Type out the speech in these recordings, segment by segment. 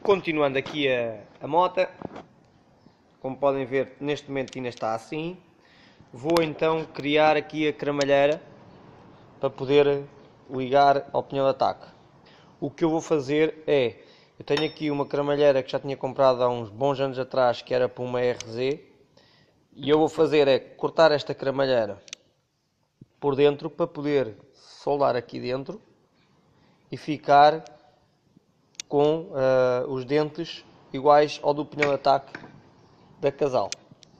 continuando aqui a moto, como podem ver, neste momento ainda está assim. Vou então criar aqui a cremalheira para poder ligar ao pneu de ataque. O que eu vou fazer é, eu tenho aqui uma cremalheira que já tinha comprado há uns bons anos atrás, que era para uma RZ, e eu vou fazer é cortar esta cremalheira por dentro para poder soldar aqui dentro e ficar com os dentes iguais ao do pneu de ataque da Casal.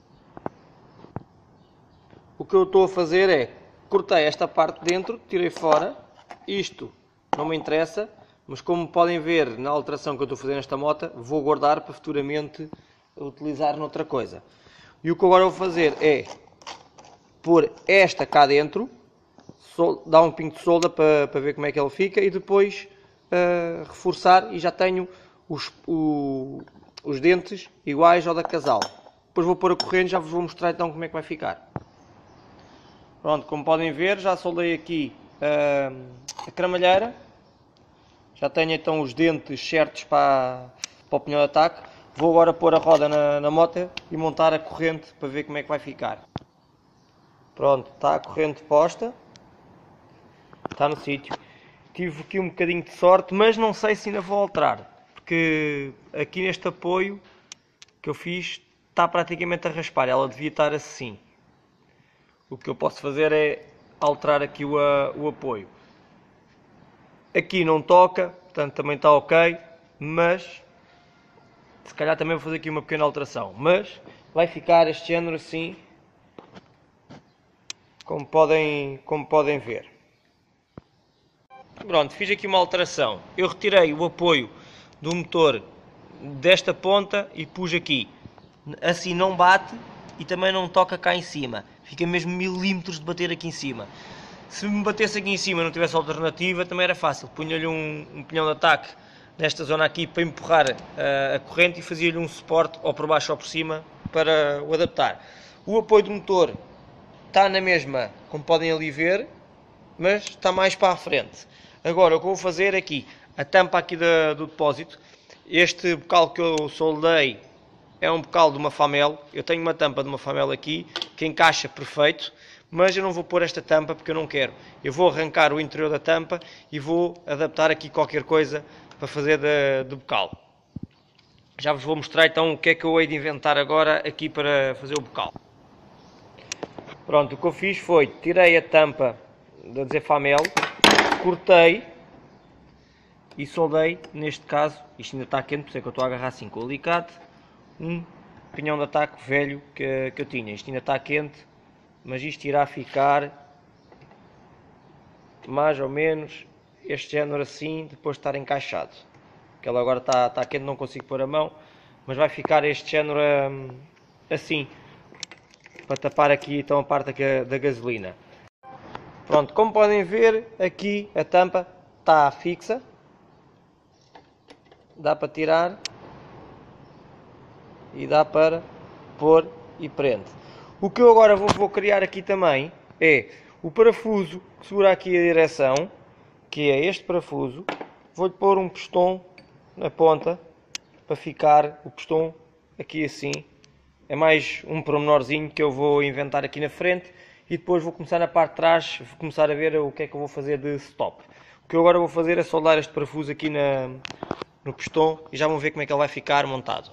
O que eu estou a fazer é, cortei esta parte de dentro, tirei fora, isto não me interessa, mas como podem ver na alteração que eu estou a fazer nesta moto, vou guardar para futuramente utilizar noutra coisa. E o que agora vou fazer é pôr esta cá dentro, dar um pingo de solda para ver como é que ele fica e depois reforçar e já tenho os dentes iguais ao da Casal. Depois vou pôr a corrente e já vos vou mostrar então como é que vai ficar. Pronto, como podem ver, já soldei aqui a cremalheira. Já tenho então os dentes certos para o pneu de ataque. Vou agora pôr a roda na moto e montar a corrente para ver como é que vai ficar. Pronto, está a corrente posta. Está no sítio. Tive aqui um bocadinho de sorte, mas não sei se ainda vou alterar. Porque aqui neste apoio que eu fiz está praticamente a raspar. Ela devia estar assim. O que eu posso fazer é alterar aqui o apoio. Aqui não toca, portanto também está ok, mas se calhar também vou fazer aqui uma pequena alteração. Mas vai ficar este género assim, como podem ver. Pronto, fiz aqui uma alteração. Eu retirei o apoio do motor desta ponta e pus aqui. Assim não bate e também não toca cá em cima. Fica mesmo milímetros de bater aqui em cima. Se me batesse aqui em cima e não tivesse alternativa, também era fácil. Punha-lhe um pneu de ataque nesta zona aqui para empurrar a corrente e fazia-lhe um suporte ou por baixo ou por cima para o adaptar. O apoio do motor está na mesma, como podem ali ver, mas está mais para a frente. Agora o que eu vou fazer aqui, a tampa aqui do depósito, este bocal que eu soldei é um bocal de uma Famel. Eu tenho uma tampa de uma Famel aqui que encaixa perfeito, mas eu não vou pôr esta tampa porque eu não quero. Eu vou arrancar o interior da tampa e vou adaptar aqui qualquer coisa para fazer de bocal. Já vos vou mostrar então o que é que eu hei de inventar agora aqui para fazer o bocal. Pronto, o que eu fiz foi, tirei a tampa da dizer Famel, cortei e soldei, neste caso, isto ainda está quente, por isso é que eu estou a agarrar assim com o alicate, um pinhão de ataque velho que eu tinha. Isto ainda está quente, mas isto irá ficar mais ou menos este género assim, depois de estar encaixado. Porque ele agora está quente, não consigo pôr a mão, mas vai ficar este género assim, para tapar aqui então a parte da gasolina. Pronto, como podem ver, aqui a tampa está fixa, dá para tirar e dá para pôr e prende. O que eu agora vou criar aqui também é o parafuso que segura aqui a direção, que é este parafuso. Vou-lhe pôr um pistão na ponta para ficar o pistão aqui assim. É mais um pormenorzinho que eu vou inventar aqui na frente e depois vou começar na parte de trás, vou começar a ver o que é que eu vou fazer de stop. O que eu agora vou fazer é soldar este parafuso aqui no pistão e já vão ver como é que ele vai ficar montado.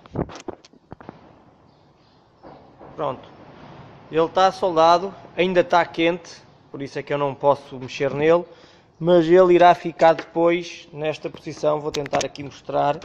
Pronto, ele está soldado, ainda está quente, por isso é que eu não posso mexer nele, mas ele irá ficar depois nesta posição. Vou tentar aqui mostrar.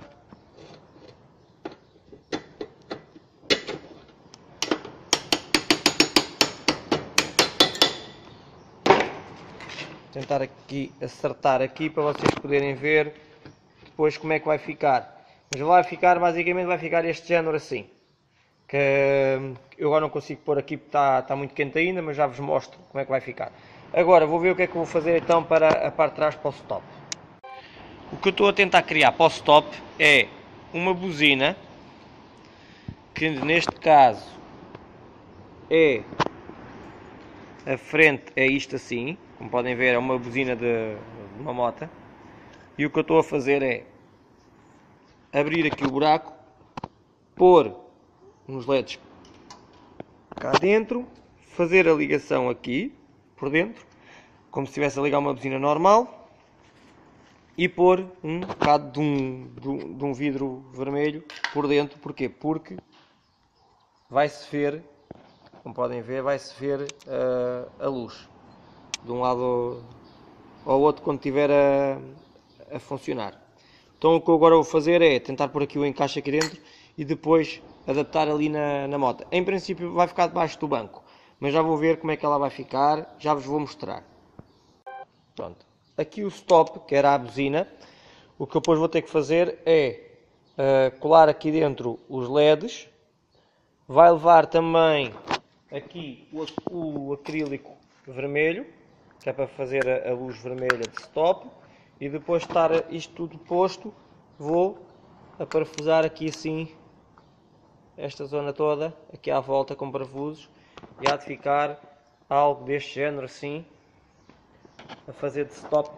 Tentar aqui acertar aqui para vocês poderem ver depois como é que vai ficar. Mas vai ficar, basicamente vai ficar este género assim. Que eu agora não consigo pôr aqui porque está muito quente ainda, mas já vos mostro como é que vai ficar. Agora vou ver o que é que eu vou fazer então para a parte de trás para o stop. O que eu estou a tentar criar para o stop é uma buzina, que neste caso é a frente, é isto assim, como podem ver é uma buzina de uma moto. E o que eu estou a fazer é abrir aqui o buraco, pôr uns LEDs cá dentro, fazer a ligação aqui por dentro, como se estivesse a ligar uma buzina normal, e pôr um bocado de um vidro vermelho por dentro. Porquê? Porque vai-se ver, como podem ver, vai-se ver a luz de um lado ao outro quando estiver a funcionar. Então o que eu agora vou fazer é tentar pôr aqui o encaixe aqui dentro e depois adaptar ali na moto. Em princípio vai ficar debaixo do banco, mas já vou ver como é que ela vai ficar, já vos vou mostrar. Pronto. Aqui o stop, que era a buzina, o que eu depois vou ter que fazer é colar aqui dentro os LEDs. Vai levar também aqui o acrílico vermelho, que é para fazer a luz vermelha de stop. E depois de estar isto tudo posto, vou parafusar aqui assim esta zona toda, aqui à volta com parafusos, e há de ficar algo deste género assim, a fazer de stop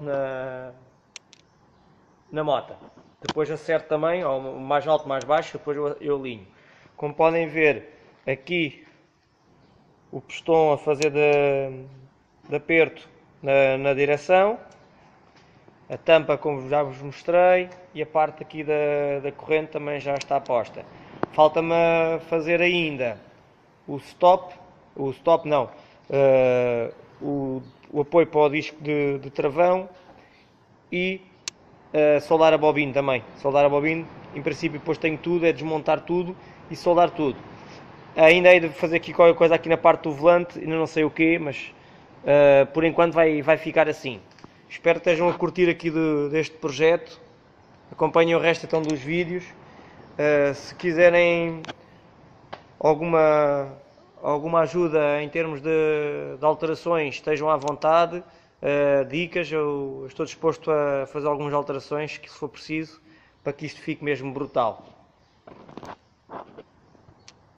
na moto. Depois acerto também, ou mais alto, mais baixo, depois eu alinho. Como podem ver, aqui o pistão a fazer de aperto na direção, a tampa como já vos mostrei, e a parte aqui da corrente também já está posta. Falta-me fazer ainda o apoio para o disco de travão e soldar a bobina também. Soldar a bobina, em princípio depois tenho tudo, é desmontar tudo e soldar tudo. Ainda hei de fazer aqui qualquer coisa aqui na parte do volante, ainda não sei o que, mas por enquanto vai ficar assim. Espero que estejam a curtir aqui deste projeto. Acompanhem o resto então dos vídeos. Se quiserem alguma ajuda em termos de alterações, estejam à vontade. Dicas, eu estou disposto a fazer algumas alterações que se for preciso, para que isto fique mesmo brutal.